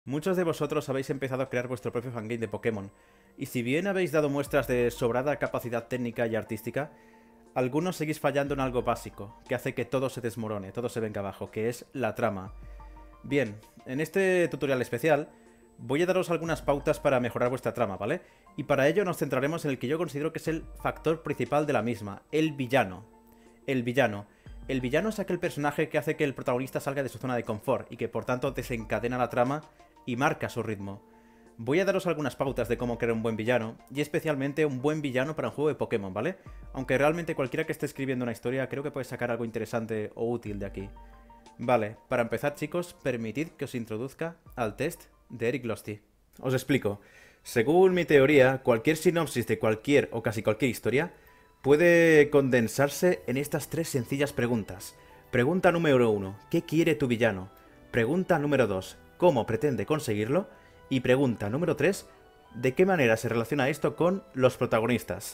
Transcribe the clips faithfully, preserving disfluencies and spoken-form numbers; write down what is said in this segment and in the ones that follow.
Muchos de vosotros habéis empezado a crear vuestro propio fangame de Pokémon, y si bien habéis dado muestras de sobrada capacidad técnica y artística, algunos seguís fallando en algo básico, que hace que todo se desmorone, todo se venga abajo, que es la trama. Bien, en este tutorial especial voy a daros algunas pautas para mejorar vuestra trama, ¿vale? Y para ello nos centraremos en el que yo considero que es el factor principal de la misma, el villano. El villano. El villano es aquel personaje que hace que el protagonista salga de su zona de confort y que por tanto desencadena la trama y marca su ritmo. Voy a daros algunas pautas de cómo crear un buen villano, y especialmente un buen villano para un juego de Pokémon, ¿vale? Aunque realmente cualquiera que esté escribiendo una historia creo que puede sacar algo interesante o útil de aquí. Vale, para empezar, chicos, permitid que os introduzca al test de Eric Losty. Os explico. Según mi teoría, cualquier sinopsis de cualquier o casi cualquier historia puede condensarse en estas tres sencillas preguntas. Pregunta número uno, ¿qué quiere tu villano? Pregunta número dos, ¿cómo pretende conseguirlo? Y pregunta número tres, ¿de qué manera se relaciona esto con los protagonistas?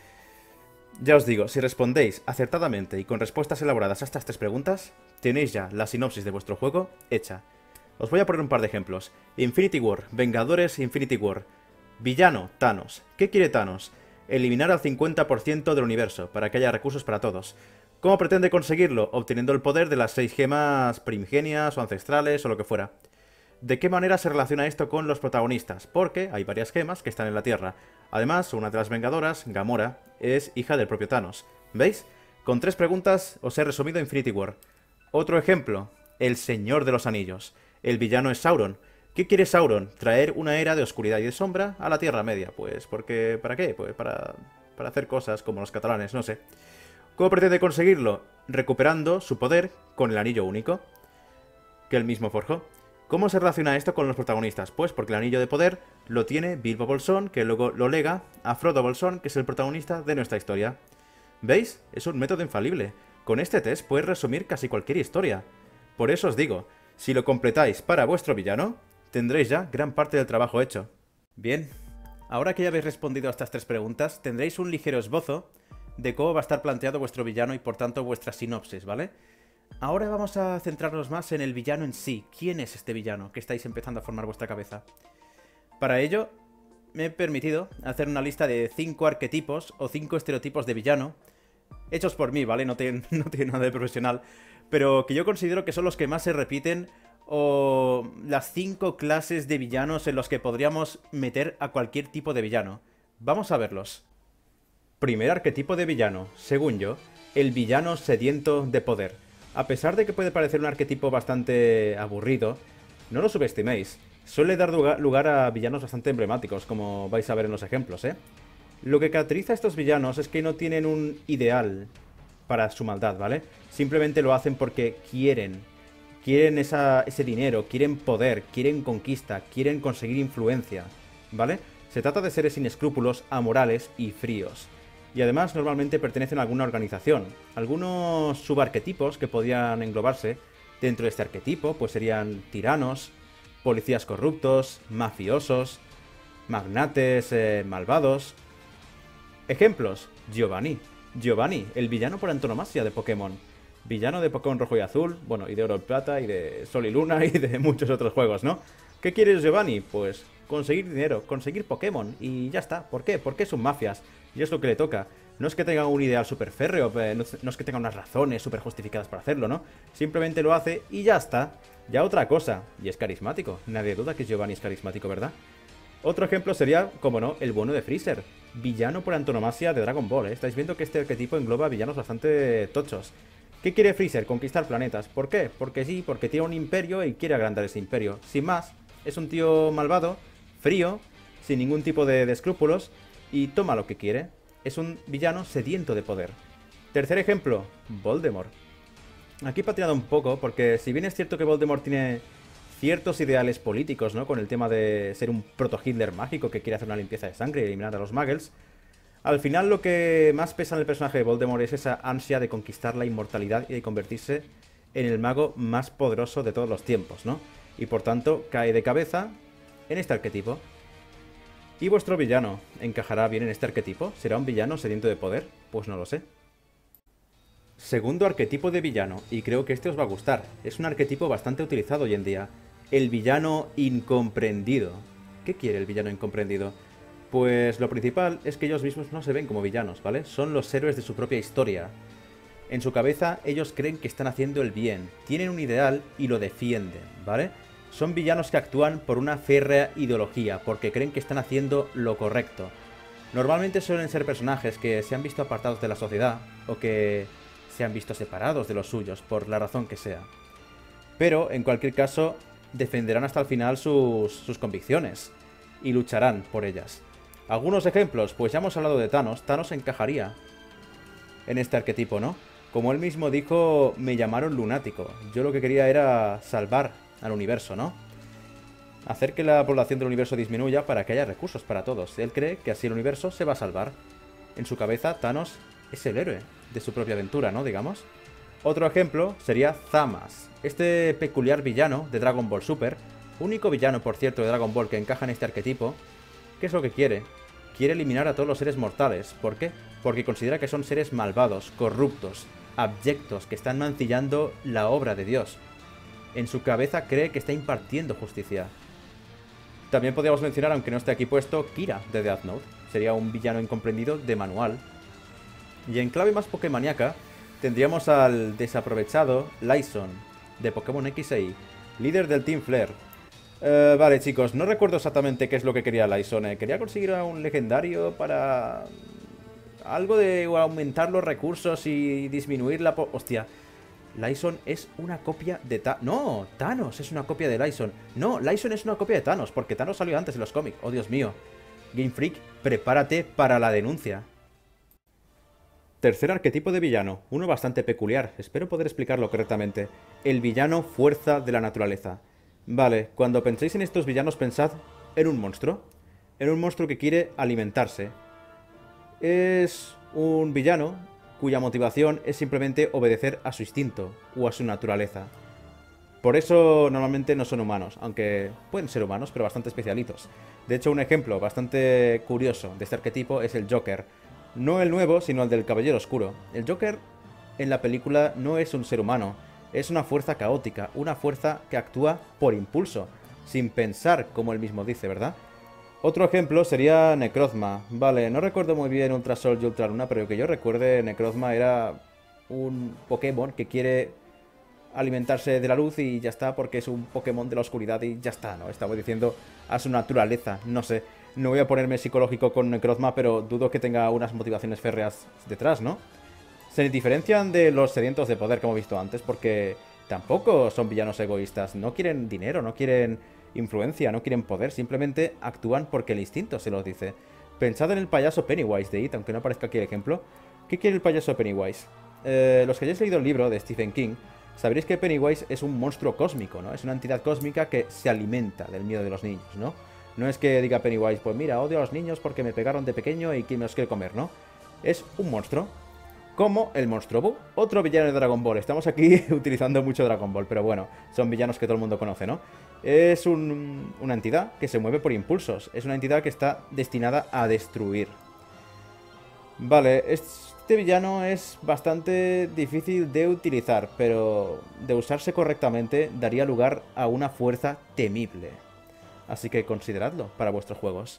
Ya os digo, si respondéis acertadamente y con respuestas elaboradas a estas tres preguntas, tenéis ya la sinopsis de vuestro juego hecha. Os voy a poner un par de ejemplos. Infinity War, Vengadores Infinity War. Villano, Thanos. ¿Qué quiere Thanos? Eliminar al cincuenta por ciento del universo, para que haya recursos para todos. ¿Cómo pretende conseguirlo? Obteniendo el poder de las seis gemas primigenias o ancestrales o lo que fuera. ¿De qué manera se relaciona esto con los protagonistas? Porque hay varias gemas que están en la Tierra. Además, una de las vengadoras, Gamora, es hija del propio Thanos. ¿Veis? Con tres preguntas os he resumido Infinity War. Otro ejemplo, el Señor de los Anillos. El villano es Sauron. ¿Qué quiere Sauron? Traer una era de oscuridad y de sombra a la Tierra Media. Pues, porque... ¿para qué? Pues para... para hacer cosas como los catalanes, no sé. ¿Cómo pretende conseguirlo? Recuperando su poder con el anillo único que él mismo forjó. ¿Cómo se relaciona esto con los protagonistas? Pues porque el anillo de poder lo tiene Bilbo Bolsón, que luego lo lega a Frodo Bolsón, que es el protagonista de nuestra historia. ¿Veis? Es un método infalible. Con este test puedes resumir casi cualquier historia. Por eso os digo, si lo completáis para vuestro villano, tendréis ya gran parte del trabajo hecho. Bien, ahora que ya habéis respondido a estas tres preguntas, tendréis un ligero esbozo de cómo va a estar planteado vuestro villano y por tanto vuestra sinopsis, ¿vale? Ahora vamos a centrarnos más en el villano en sí. ¿Quién es este villano que estáis empezando a formar vuestra cabeza? Para ello, me he permitido hacer una lista de cinco arquetipos o cinco estereotipos de villano, hechos por mí, ¿vale? No tiene, no tiene nada de profesional, pero que yo considero que son los que más se repiten o las cinco clases de villanos en los que podríamos meter a cualquier tipo de villano. Vamos a verlos. Primer arquetipo de villano, según yo, el villano sediento de poder. A pesar de que puede parecer un arquetipo bastante aburrido, no lo subestiméis. Suele dar lugar a villanos bastante emblemáticos, como vais a ver en los ejemplos, ¿eh? Lo que caracteriza a estos villanos es que no tienen un ideal para su maldad, ¿vale? Simplemente lo hacen porque quieren. Quieren esa, ese dinero, quieren poder, quieren conquista, quieren conseguir influencia, ¿vale? Se trata de seres sin escrúpulos, amorales y fríos. Y además normalmente pertenecen a alguna organización. Algunos subarquetipos que podrían englobarse dentro de este arquetipo pues serían tiranos, policías corruptos, mafiosos, magnates eh, malvados. Ejemplos, Giovanni. Giovanni, el villano por antonomasia de Pokémon. Villano de Pokémon Rojo y Azul, bueno, y de Oro y Plata, y de Sol y Luna, y de muchos otros juegos, ¿no? ¿Qué quieres, Giovanni? Pues conseguir dinero, conseguir Pokémon, y ya está. ¿Por qué? Porque son mafias. Y es lo que le toca. No es que tenga un ideal súper férreo, no es que tenga unas razones súper justificadas para hacerlo, ¿no? Simplemente lo hace y ya está. Ya otra cosa. Y es carismático. Nadie duda que Giovanni es carismático, ¿verdad? Otro ejemplo sería, como no, el bueno de Freezer. Villano por antonomasia de Dragon Ball, ¿eh? Estáis viendo que este arquetipo engloba villanos bastante tochos. ¿Qué quiere Freezer? Conquistar planetas. ¿Por qué? Porque sí, porque tiene un imperio y quiere agrandar ese imperio. Sin más, es un tío malvado, frío, sin ningún tipo de, de escrúpulos, y toma lo que quiere. Es un villano sediento de poder. Tercer ejemplo, Voldemort. Aquí he patinado un poco, porque si bien es cierto que Voldemort tiene ciertos ideales políticos, ¿no? Con el tema de ser un proto-Hitler mágico que quiere hacer una limpieza de sangre y eliminar a los muggles, al final lo que más pesa en el personaje de Voldemort es esa ansia de conquistar la inmortalidad y de convertirse en el mago más poderoso de todos los tiempos, ¿no? Y por tanto cae de cabeza en este arquetipo. ¿Y vuestro villano encajará bien en este arquetipo? ¿Será un villano sediento de poder? Pues no lo sé. Segundo arquetipo de villano, y creo que este os va a gustar. Es un arquetipo bastante utilizado hoy en día. El villano incomprendido. ¿Qué quiere el villano incomprendido? Pues lo principal es que ellos mismos no se ven como villanos, ¿vale? Son los héroes de su propia historia. En su cabeza ellos creen que están haciendo el bien, tienen un ideal y lo defienden, ¿vale? Son villanos que actúan por una férrea ideología, porque creen que están haciendo lo correcto. Normalmente suelen ser personajes que se han visto apartados de la sociedad, o que se han visto separados de los suyos, por la razón que sea. Pero, en cualquier caso, defenderán hasta el final sus, sus convicciones, y lucharán por ellas. Algunos ejemplos, pues ya hemos hablado de Thanos. Thanos encajaría en este arquetipo, ¿no? Como él mismo dijo, me llamaron lunático. Yo lo que quería era salvar al universo, ¿no? Hacer que la población del universo disminuya para que haya recursos para todos. Él cree que así el universo se va a salvar. En su cabeza, Thanos es el héroe de su propia aventura, ¿no? Digamos. Otro ejemplo sería Zamasu, este peculiar villano de Dragon Ball Super, único villano, por cierto, de Dragon Ball que encaja en este arquetipo. ¿Qué es lo que quiere? Quiere eliminar a todos los seres mortales. ¿Por qué? Porque considera que son seres malvados, corruptos, abyectos, que están mancillando la obra de Dios. En su cabeza cree que está impartiendo justicia. También podríamos mencionar, aunque no esté aquí puesto, Kira de Death Note. Sería un villano incomprendido de manual. Y en clave más pokemaniaca tendríamos al desaprovechado Lyson de Pokémon X e Y, líder del Team Flare. Uh, vale, chicos, no recuerdo exactamente qué es lo que quería Lyson. Eh. Quería conseguir un legendario para... algo de aumentar los recursos y disminuir la... Po Hostia, Lyson es una copia de Thanos. No, Thanos es una copia de Lyson. No, Lyson es una copia de Thanos, porque Thanos salió antes en los cómics. Oh, Dios mío. Game Freak, prepárate para la denuncia. Tercer arquetipo de villano, uno bastante peculiar. Espero poder explicarlo correctamente. El villano fuerza de la naturaleza. Vale, cuando penséis en estos villanos pensad en un monstruo. En un monstruo que quiere alimentarse. Es un villano cuya motivación es simplemente obedecer a su instinto o a su naturaleza. Por eso normalmente no son humanos, aunque pueden ser humanos, pero bastante especialitos. De hecho, un ejemplo bastante curioso de este arquetipo es el Joker. No el nuevo, sino el del Caballero Oscuro. El Joker en la película no es un ser humano. Es una fuerza caótica, una fuerza que actúa por impulso, sin pensar, como él mismo dice, ¿verdad? Otro ejemplo sería Necrozma. Vale, no recuerdo muy bien Ultra Sol y Ultra Luna, pero que yo recuerde, Necrozma era un Pokémon que quiere alimentarse de la luz y ya está, porque es un Pokémon de la oscuridad y ya está, ¿no? Estaba diciendo a su naturaleza, no sé. No voy a ponerme psicológico con Necrozma, pero dudo que tenga unas motivaciones férreas detrás, ¿no? Se diferencian de los sedientos de poder que hemos visto antes, porque tampoco son villanos egoístas. No quieren dinero, no quieren influencia, no quieren poder. Simplemente actúan porque el instinto se los dice. Pensad en el payaso Pennywise de It, aunque no aparezca aquí el ejemplo. ¿Qué quiere el payaso Pennywise? Eh, los que hayáis leído el libro de Stephen King, sabréis que Pennywise es un monstruo cósmico, ¿no? Es una entidad cósmica que se alimenta del miedo de los niños, ¿no? No es que diga Pennywise, pues mira, odio a los niños porque me pegaron de pequeño y que me los quiere comer, ¿no? Es un monstruo. Como el Monstruo Buu, otro villano de Dragon Ball. Estamos aquí utilizando mucho Dragon Ball, pero bueno, son villanos que todo el mundo conoce, ¿no? Es un, una entidad que se mueve por impulsos. Es una entidad que está destinada a destruir. Vale, este villano es bastante difícil de utilizar, pero de usarse correctamente daría lugar a una fuerza temible. Así que consideradlo para vuestros juegos.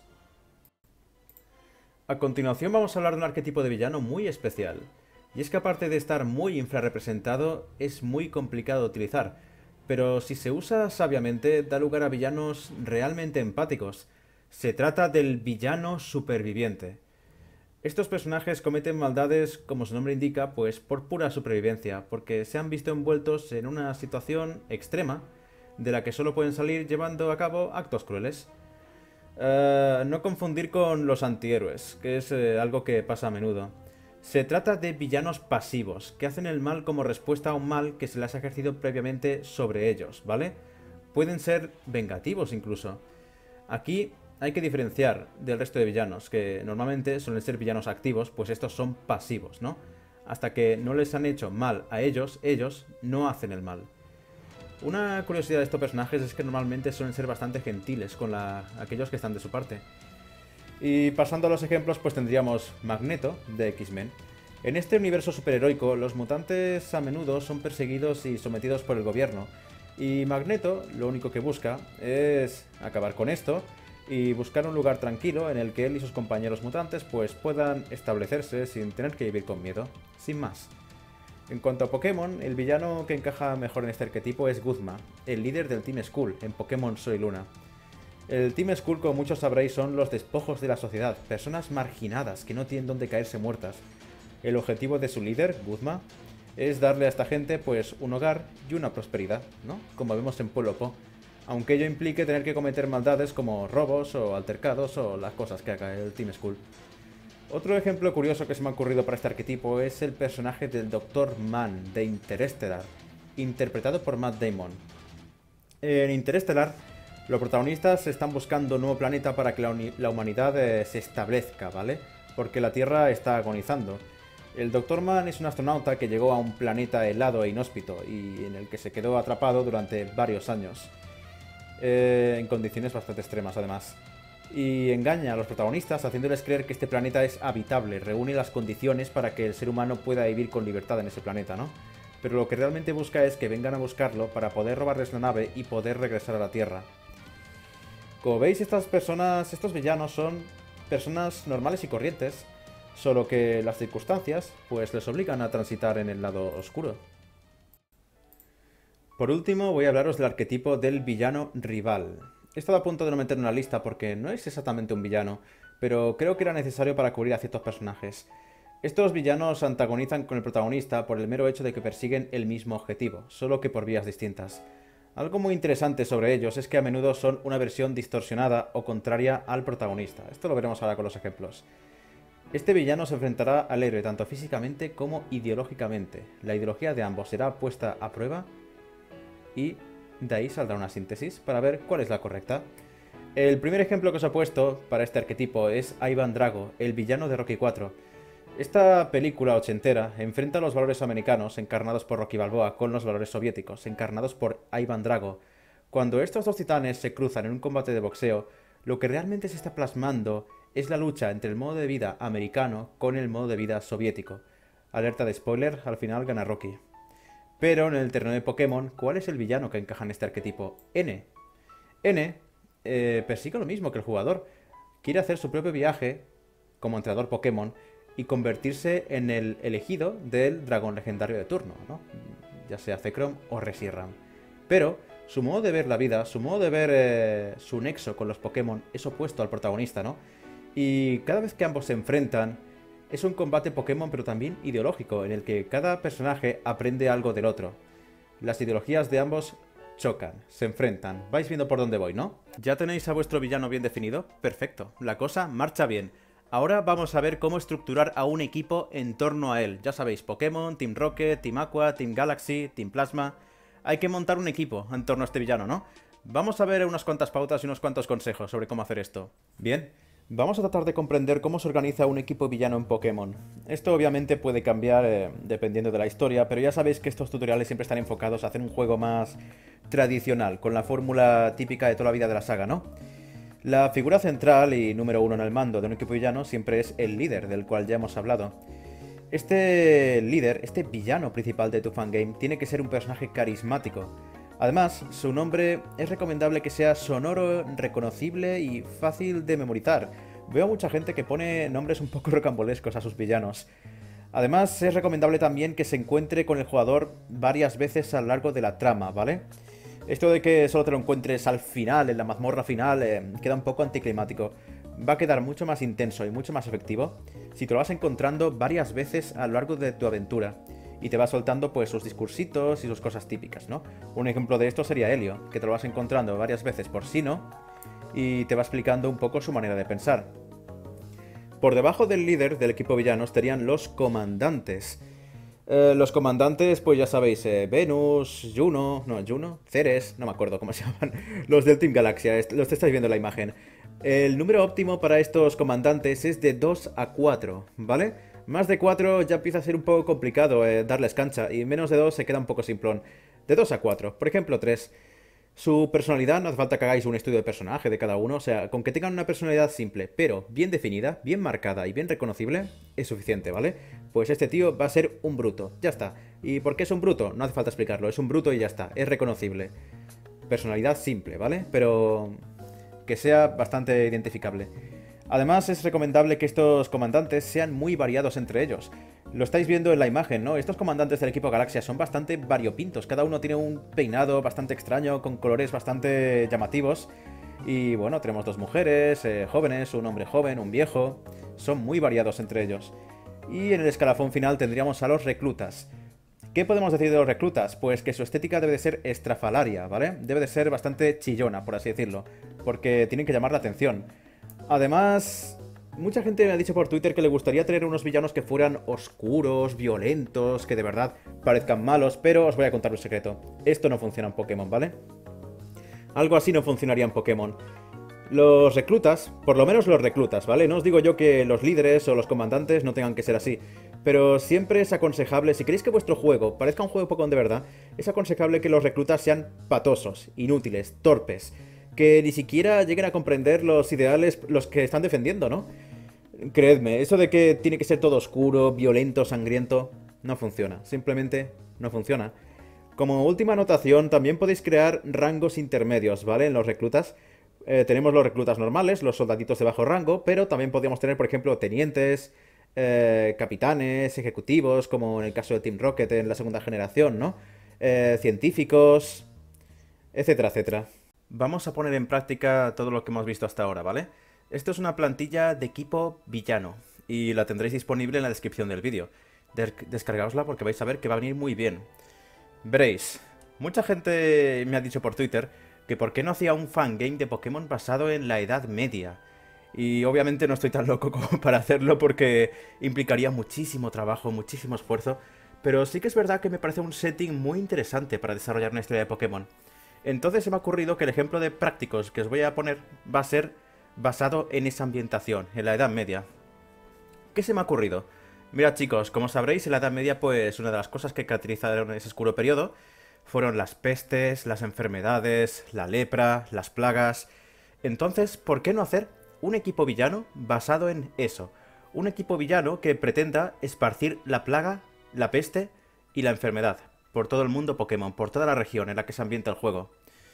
A continuación vamos a hablar de un arquetipo de villano muy especial. Y es que aparte de estar muy infrarrepresentado, es muy complicado de utilizar. Pero si se usa sabiamente, da lugar a villanos realmente empáticos. Se trata del villano superviviente. Estos personajes cometen maldades, como su nombre indica, pues por pura supervivencia, porque se han visto envueltos en una situación extrema, de la que solo pueden salir llevando a cabo actos crueles. Uh, no confundir con los antihéroes, que es eh, algo que pasa a menudo. Se trata de villanos pasivos, que hacen el mal como respuesta a un mal que se les ha ejercido previamente sobre ellos, ¿vale? Pueden ser vengativos incluso. Aquí hay que diferenciar del resto de villanos, que normalmente suelen ser villanos activos, pues estos son pasivos, ¿no? Hasta que no les han hecho mal a ellos, ellos no hacen el mal. Una curiosidad de estos personajes es que normalmente suelen ser bastante gentiles con la, aquellos que están de su parte. Y pasando a los ejemplos, pues tendríamos Magneto, de X-Men. En este universo superheroico, los mutantes a menudo son perseguidos y sometidos por el gobierno. Y Magneto lo único que busca es acabar con esto y buscar un lugar tranquilo en el que él y sus compañeros mutantes pues puedan establecerse sin tener que vivir con miedo, sin más. En cuanto a Pokémon, el villano que encaja mejor en este arquetipo es Guzma, el líder del Team Skull en Pokémon Sol y Luna. El Team Skull, como muchos sabréis, son los despojos de la sociedad, personas marginadas que no tienen dónde caerse muertas. El objetivo de su líder, Guzma, es darle a esta gente pues un hogar y una prosperidad, ¿no? Como vemos en Polopo, aunque ello implique tener que cometer maldades como robos o altercados o las cosas que haga el Team Skull. Otro ejemplo curioso que se me ha ocurrido para este arquetipo es el personaje del Doctor Mann de Interestelar, interpretado por Matt Damon. En Interestelar, los protagonistas están buscando un nuevo planeta para que la, la humanidad eh, se establezca, ¿vale? Porque la Tierra está agonizando. El Doctor Mann es un astronauta que llegó a un planeta helado e inhóspito y en el que se quedó atrapado durante varios años. Eh, en condiciones bastante extremas, además. Y engaña a los protagonistas haciéndoles creer que este planeta es habitable, reúne las condiciones para que el ser humano pueda vivir con libertad en ese planeta, ¿no? Pero lo que realmente busca es que vengan a buscarlo para poder robarles la nave y poder regresar a la Tierra. Como veis, estas personas, estos villanos son personas normales y corrientes, solo que las circunstancias pues les obligan a transitar en el lado oscuro. Por último, voy a hablaros del arquetipo del villano rival. He estado a punto de no meter en una lista porque no es exactamente un villano, pero creo que era necesario para cubrir a ciertos personajes. Estos villanos antagonizan con el protagonista por el mero hecho de que persiguen el mismo objetivo, solo que por vías distintas. Algo muy interesante sobre ellos es que a menudo son una versión distorsionada o contraria al protagonista. Esto lo veremos ahora con los ejemplos. Este villano se enfrentará al héroe tanto físicamente como ideológicamente. La ideología de ambos será puesta a prueba y de ahí saldrá una síntesis para ver cuál es la correcta. El primer ejemplo que os he puesto para este arquetipo es Ivan Drago, el villano de Rocky cuatro. Esta película ochentera enfrenta los valores americanos, encarnados por Rocky Balboa, con los valores soviéticos, encarnados por Ivan Drago. Cuando estos dos titanes se cruzan en un combate de boxeo, lo que realmente se está plasmando es la lucha entre el modo de vida americano con el modo de vida soviético. Alerta de spoiler, al final gana Rocky. Pero en el terreno de Pokémon, ¿cuál es el villano que encaja en este arquetipo? N. N eh, persigue lo mismo que el jugador. Quiere hacer su propio viaje como entrenador Pokémon y convertirse en el elegido del dragón legendario de turno, ¿no? Ya sea Zekrom o Reshiram. Pero su modo de ver la vida, su modo de ver eh, su nexo con los Pokémon es opuesto al protagonista, ¿no? Y cada vez que ambos se enfrentan, es un combate Pokémon pero también ideológico, en el que cada personaje aprende algo del otro. Las ideologías de ambos chocan, se enfrentan. Vais viendo por dónde voy, ¿no? ¿Ya tenéis a vuestro villano bien definido? Perfecto, la cosa marcha bien. Ahora vamos a ver cómo estructurar a un equipo en torno a él. Ya sabéis, Pokémon, Team Rocket, Team Aqua, Team Galaxy, Team Plasma. Hay que montar un equipo en torno a este villano, ¿no? Vamos a ver unas cuantas pautas y unos cuantos consejos sobre cómo hacer esto. Bien. Vamos a tratar de comprender cómo se organiza un equipo villano en Pokémon. Esto obviamente puede cambiar eh, dependiendo de la historia, pero ya sabéis que estos tutoriales siempre están enfocados a hacer un juego más tradicional, con la fórmula típica de toda la vida de la saga, ¿no? La figura central y número uno en el mando de un equipo villano siempre es el líder, del cual ya hemos hablado. Este líder, este villano principal de tu fangame, tiene que ser un personaje carismático. Además, su nombre es recomendable que sea sonoro, reconocible y fácil de memorizar. Veo a mucha gente que pone nombres un poco rocambolescos a sus villanos. Además, es recomendable también que se encuentre con el jugador varias veces a lo largo de la trama, ¿vale? Esto de que solo te lo encuentres al final, en la mazmorra final, eh, queda un poco anticlimático. Va a quedar mucho más intenso y mucho más efectivo si te lo vas encontrando varias veces a lo largo de tu aventura. Y te va soltando pues sus discursitos y sus cosas típicas, ¿no? Un ejemplo de esto sería Helio, que te lo vas encontrando varias veces por Sinnoh y te va explicando un poco su manera de pensar. Por debajo del líder del equipo villano estarían los comandantes. Eh, los comandantes, pues ya sabéis, eh, Venus, Juno, no, Juno, Ceres, no me acuerdo cómo se llaman, los del Team Galaxia, los estáis viendo en la imagen. El número óptimo para estos comandantes es de dos a cuatro, ¿vale? Más de cuatro ya empieza a ser un poco complicado eh, darles cancha, y menos de dos se queda un poco simplón. De dos a cuatro, por ejemplo tres. Su personalidad, no hace falta que hagáis un estudio de personaje de cada uno, o sea, con que tengan una personalidad simple, pero bien definida, bien marcada y bien reconocible, es suficiente, ¿vale? Pues este tío va a ser un bruto, ya está. ¿Y por qué es un bruto? No hace falta explicarlo, es un bruto y ya está, es reconocible. Personalidad simple, ¿vale? Pero que sea bastante identificable. Además, es recomendable que estos comandantes sean muy variados entre ellos. Lo estáis viendo en la imagen, ¿no? Estos comandantes del equipo Galaxia son bastante variopintos. Cada uno tiene un peinado bastante extraño, con colores bastante llamativos. Y bueno, tenemos dos mujeres, eh, jóvenes, un hombre joven, un viejo. Son muy variados entre ellos. Y en el escalafón final tendríamos a los reclutas. ¿Qué podemos decir de los reclutas? Pues que su estética debe de ser estrafalaria, ¿vale? Debe de ser bastante chillona, por así decirlo. Porque tienen que llamar la atención. Además, mucha gente me ha dicho por Twitter que le gustaría tener unos villanos que fueran oscuros, violentos, que de verdad parezcan malos, pero os voy a contar un secreto. Esto no funciona en Pokémon, ¿vale? Algo así no funcionaría en Pokémon. Los reclutas, por lo menos los reclutas, ¿vale? No os digo yo que los líderes o los comandantes no tengan que ser así, pero siempre es aconsejable, si queréis que vuestro juego parezca un juego Pokémon de verdad, es aconsejable que los reclutas sean patosos, inútiles, torpes, que ni siquiera lleguen a comprender los ideales los que están defendiendo, ¿no? Creedme, eso de que tiene que ser todo oscuro, violento, sangriento, no funciona. Simplemente no funciona. Como última anotación, también podéis crear rangos intermedios, ¿vale? En los reclutas. Eh, tenemos los reclutas normales, los soldaditos de bajo rango, pero también podríamos tener, por ejemplo, tenientes, eh, capitanes, ejecutivos, como en el caso de Team Rocket en la segunda generación, ¿no? Eh, científicos, etcétera, etcétera. Vamos a poner en práctica todo lo que hemos visto hasta ahora, ¿vale? Esto es una plantilla de equipo villano y la tendréis disponible en la descripción del vídeo. Descargaosla porque vais a ver que va a venir muy bien. Veréis, mucha gente me ha dicho por Twitter que por qué no hacía un fangame de Pokémon basado en la Edad Media. Y obviamente no estoy tan loco como para hacerlo porque implicaría muchísimo trabajo, muchísimo esfuerzo, pero sí que es verdad que me parece un setting muy interesante para desarrollar una historia de Pokémon. Entonces se me ha ocurrido que el ejemplo de prácticos que os voy a poner va a ser basado en esa ambientación, en la Edad Media. ¿Qué se me ha ocurrido? Mirad chicos, como sabréis, en la Edad Media pues una de las cosas que caracterizaron ese oscuro periodo fueron las pestes, las enfermedades, la lepra, las plagas. Entonces, ¿por qué no hacer un equipo villano basado en eso? Un equipo villano que pretenda esparcir la plaga, la peste y la enfermedad por todo el mundo Pokémon, por toda la región en la que se ambienta el juego.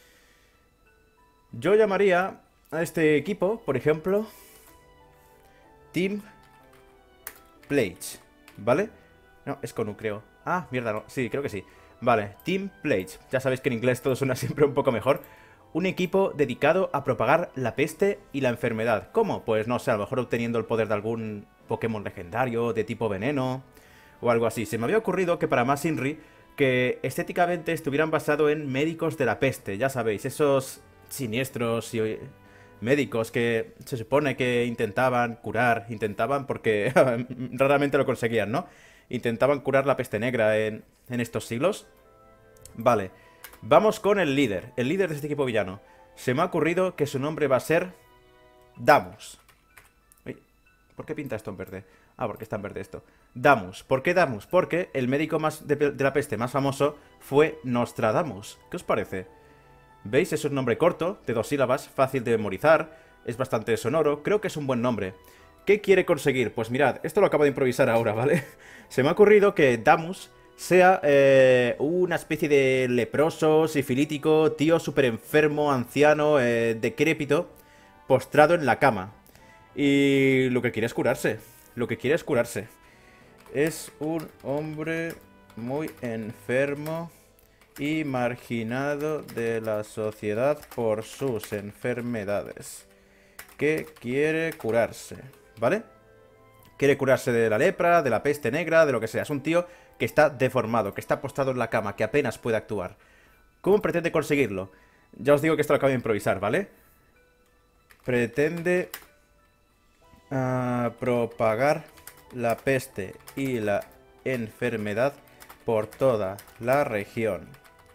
Yo llamaría a este equipo, por ejemplo, Team Plague, ¿vale? No, es con U, creo. Ah, mierda, no. Sí, creo que sí. Vale, Team Plague. Ya sabéis que en inglés todo suena siempre un poco mejor. Un equipo dedicado a propagar la peste y la enfermedad. ¿Cómo? Pues no sé, a lo mejor obteniendo el poder de algún Pokémon legendario, de tipo veneno, o algo así. Se me había ocurrido que para más Inri, que estéticamente estuvieran basados en médicos de la peste. Ya sabéis, esos siniestros y médicos que se supone que intentaban curar, intentaban porque raramente lo conseguían, ¿no? Intentaban curar la peste negra en, en estos siglos. Vale, vamos con el líder, el líder de este equipo villano. Se me ha ocurrido que su nombre va a ser Damus. Uy, ¿por qué pinta esto en verde? Ah, porque está en verde esto. Damus. ¿Por qué Damus? Porque el médico más de, de la peste más famoso fue Nostradamus. ¿Qué os parece? ¿Veis? Es un nombre corto, de dos sílabas, fácil de memorizar, es bastante sonoro, creo que es un buen nombre. ¿Qué quiere conseguir? Pues mirad, esto lo acabo de improvisar ahora, ¿vale? Se me ha ocurrido que Damus sea eh, una especie de leproso, sifilítico, tío súper enfermo, anciano, eh, decrépito, postrado en la cama. Y lo que quiere es curarse, lo que quiere es curarse. Es un hombre muy enfermo y marginado de la sociedad por sus enfermedades, que quiere curarse, ¿vale? Quiere curarse de la lepra, de la peste negra, de lo que sea. Es un tío que está deformado, que está postrado en la cama, que apenas puede actuar. ¿Cómo pretende conseguirlo? Ya os digo que esto lo acabo de improvisar, ¿vale? Pretende uh, propagar la peste y la enfermedad por toda la región,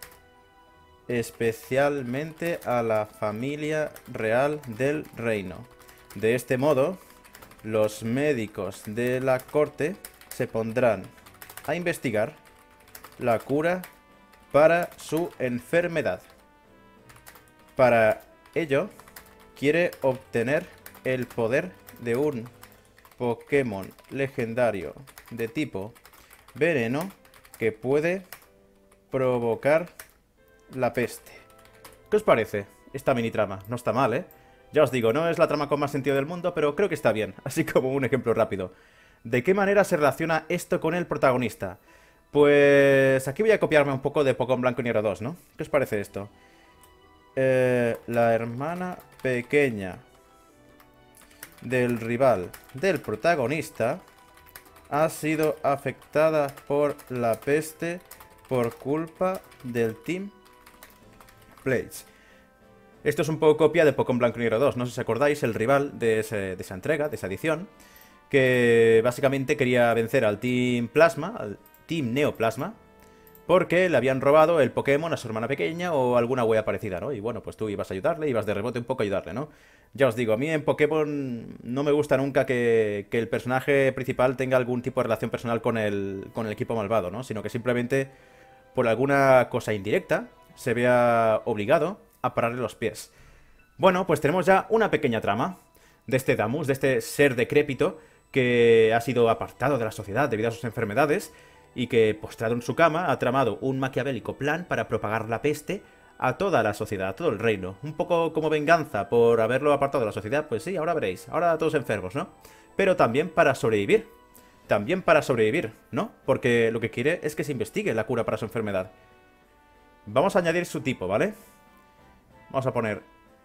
especialmente a la familia real del reino. De este modo, los médicos de la corte se pondrán a investigar la cura para su enfermedad. Para ello, quiere obtener el poder de un Pokémon legendario de tipo veneno que puede provocar la peste. ¿Qué os parece esta mini trama? No está mal, ¿eh? Ya os digo, no es la trama con más sentido del mundo, pero creo que está bien. Así como un ejemplo rápido. ¿De qué manera se relaciona esto con el protagonista? Pues aquí voy a copiarme un poco de Pokémon Blanco y Negro dos, ¿no? ¿Qué os parece esto? Eh, la hermana pequeña del rival del protagonista ha sido afectada por la peste por culpa del Team Blades. Esto es un poco copia de Pokémon Blanco y Negro dos, no sé si acordáis, el rival de, ese, de esa entrega, de esa edición, que básicamente quería vencer al Team Plasma, al Team Neoplasma, porque le habían robado el Pokémon a su hermana pequeña o alguna wea parecida, ¿no? Y bueno, pues tú ibas a ayudarle, ibas de rebote un poco a ayudarle, ¿no? Ya os digo, a mí en Pokémon no me gusta nunca que, que el personaje principal tenga algún tipo de relación personal con el, con el equipo malvado, ¿no? Sino que simplemente, por alguna cosa indirecta, se vea obligado a pararle los pies. Bueno, pues tenemos ya una pequeña trama de este Damus, de este ser decrépito que ha sido apartado de la sociedad debido a sus enfermedades y que, postrado en su cama, ha tramado un maquiavélico plan para propagar la peste a toda la sociedad, a todo el reino. Un poco como venganza por haberlo apartado de la sociedad, pues sí, ahora veréis, ahora todos enfermos, ¿no? Pero también para sobrevivir, también para sobrevivir, ¿no? Porque lo que quiere es que se investigue la cura para su enfermedad. Vamos a añadir su tipo, ¿vale? Vamos a poner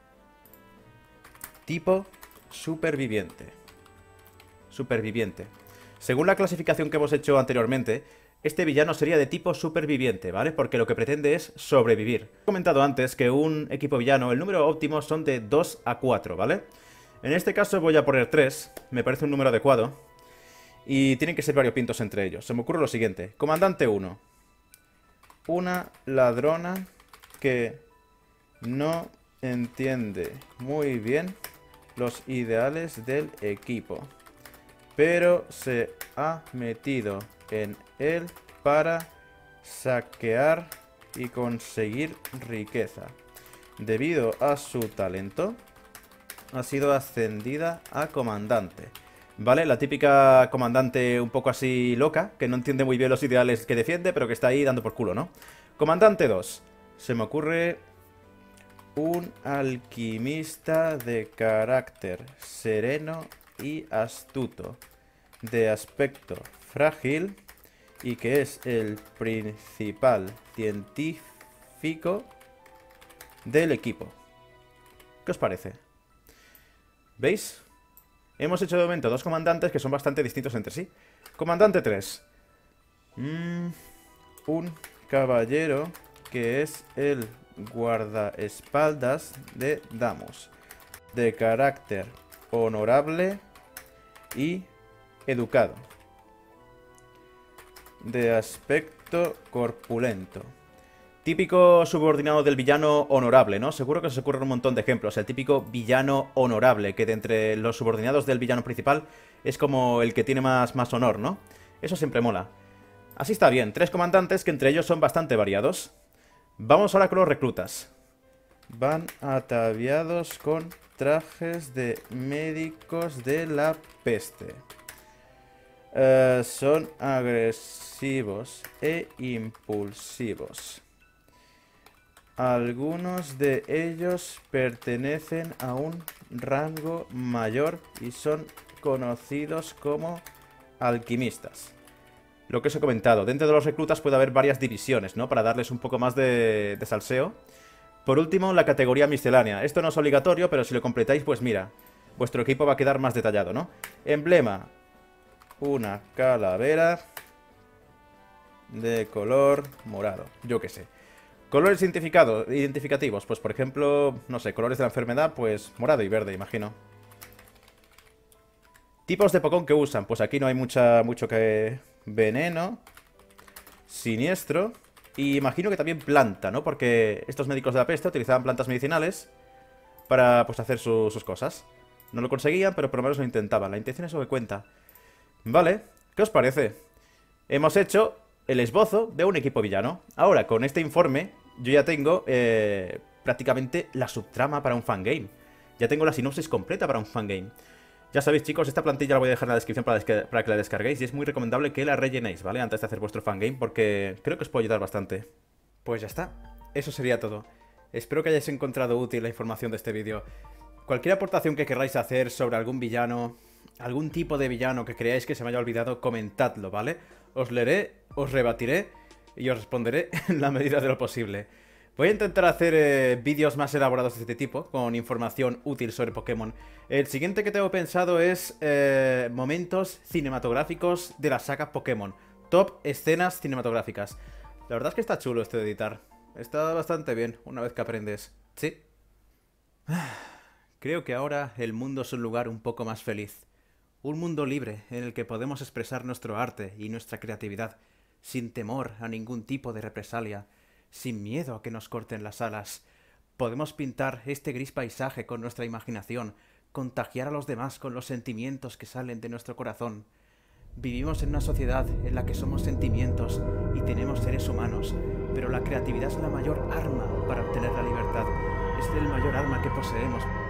tipo superviviente. Superviviente. Según la clasificación que hemos hecho anteriormente, este villano sería de tipo superviviente, ¿vale? Porque lo que pretende es sobrevivir. He comentado antes que un equipo villano, el número óptimo son de dos a cuatro, ¿vale? En este caso voy a poner tres, me parece un número adecuado. Y tienen que ser variopintos entre ellos. Se me ocurre lo siguiente. Comandante uno. Una ladrona que no entiende muy bien los ideales del equipo, pero se ha metido en él para saquear y conseguir riqueza. Debido a su talento, ha sido ascendida a comandante. ¿Vale? La típica comandante un poco así loca, que no entiende muy bien los ideales que defiende, pero que está ahí dando por culo, ¿no? Comandante dos. Se me ocurre un alquimista de carácter sereno y astuto, de aspecto frágil y que es el principal científico del equipo. ¿Qué os parece? ¿Veis? Hemos hecho de momento dos comandantes que son bastante distintos entre sí. Comandante tres. Mm, un caballero que es el guardaespaldas de Damus, de carácter honorable y educado, de aspecto corpulento. Típico subordinado del villano honorable, ¿no? Seguro que os ocurren un montón de ejemplos. El típico villano honorable, que de entre los subordinados del villano principal es como el que tiene más, más honor, ¿no? Eso siempre mola. Así está bien. Tres comandantes que entre ellos son bastante variados. Vamos ahora con los reclutas. Van ataviados con trajes de médicos de la peste. Uh, son agresivos e impulsivos. Algunos de ellos pertenecen a un rango mayor y son conocidos como alquimistas. Lo que os he comentado, dentro de los reclutas puede haber varias divisiones, ¿no? Para darles un poco más de, de salseo. Por último, la categoría miscelánea. Esto no es obligatorio, pero si lo completáis, pues mira, vuestro equipo va a quedar más detallado, ¿no? Emblema. Una calavera de color morado. Yo qué sé. Colores identificativos. Pues por ejemplo, no sé, colores de la enfermedad, pues morado y verde, imagino. Tipos de Pokémon que usan. Pues aquí no hay mucha, mucho que... Veneno. Siniestro. Y imagino que también planta, ¿no? Porque estos médicos de la peste utilizaban plantas medicinales para, pues, hacer su, sus cosas. No lo conseguían, pero por lo menos lo intentaban. La intención es lo que cuenta. Vale, ¿qué os parece? Hemos hecho el esbozo de un equipo villano. Ahora, con este informe, yo ya tengo eh, prácticamente la subtrama para un fangame. Ya tengo la sinopsis completa para un fangame. Ya sabéis, chicos, esta plantilla la voy a dejar en la descripción para, para que la descarguéis y es muy recomendable que la rellenéis, ¿vale? Antes de hacer vuestro fangame, porque creo que os puede ayudar bastante. Pues ya está. Eso sería todo. Espero que hayáis encontrado útil la información de este vídeo. Cualquier aportación que queráis hacer sobre algún villano, algún tipo de villano que creáis que se me haya olvidado, comentadlo, ¿vale? Os leeré, os rebatiré y os responderé en la medida de lo posible. Voy a intentar hacer eh, vídeos más elaborados de este tipo, con información útil sobre Pokémon. El siguiente que tengo pensado es eh, momentos cinematográficos de la saga Pokémon. Top escenas cinematográficas. La verdad es que está chulo esto de editar. Está bastante bien, una vez que aprendes. ¿Sí? Creo que ahora el mundo es un lugar un poco más feliz. Un mundo libre en el que podemos expresar nuestro arte y nuestra creatividad, sin temor a ningún tipo de represalia. Sin miedo a que nos corten las alas. Podemos pintar este gris paisaje con nuestra imaginación, contagiar a los demás con los sentimientos que salen de nuestro corazón. Vivimos en una sociedad en la que somos sentimientos y tenemos seres humanos, pero la creatividad es la mayor arma para obtener la libertad. Es el mayor arma que poseemos.